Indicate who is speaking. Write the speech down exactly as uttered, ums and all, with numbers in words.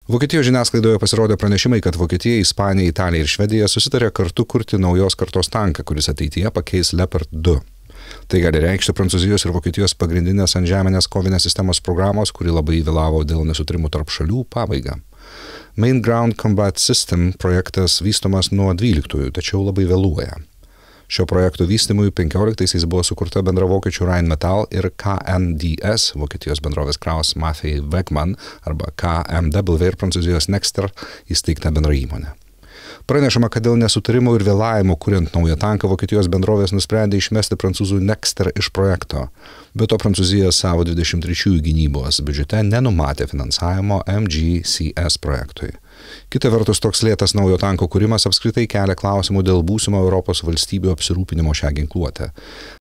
Speaker 1: Vokietijos žiniasklaidoje pasirodė pranešimai, kad Vokietija, Ispanija, Italija ir Švedija susitarė kartu kurti naujos kartos tanką, kuris ateityje pakeis Leopard du. Tai gali reikšti Prancūzijos ir Vokietijos pagrindinės antžeminės kovinės sistemos programos, kuri labai vėlavo dėl nesutarimų tarp šalių, pabaigą. Main Ground Combat System projektas vystomas nuo dvyliktųjų, tačiau labai vėluoja. Šio projekto vystymui penkioliktaisiais buvo sukurta bendra vokiečių Rheinmetall ir K N D S, Vokietijos bendrovės Krauss Maffei Wegmann arba K M W ir Prancūzijos Nexter įsteigta bendra įmonė. Pranešama, kad dėl nesutarimų ir vėlavimo kuriant naują tanką Vokietijos bendrovės nusprendė išmesti prancūzų Nexter iš projekto. Be to Prancūzija savo dvidešimt trečiųjų gynybos biudžete nenumatė finansavimo M G C S projektui. Kita vertus, toks lėtas naujo tanko kūrimas apskritai kelia klausimų dėl būsimo Europos valstybių apsirūpinimo šią ginkluotę.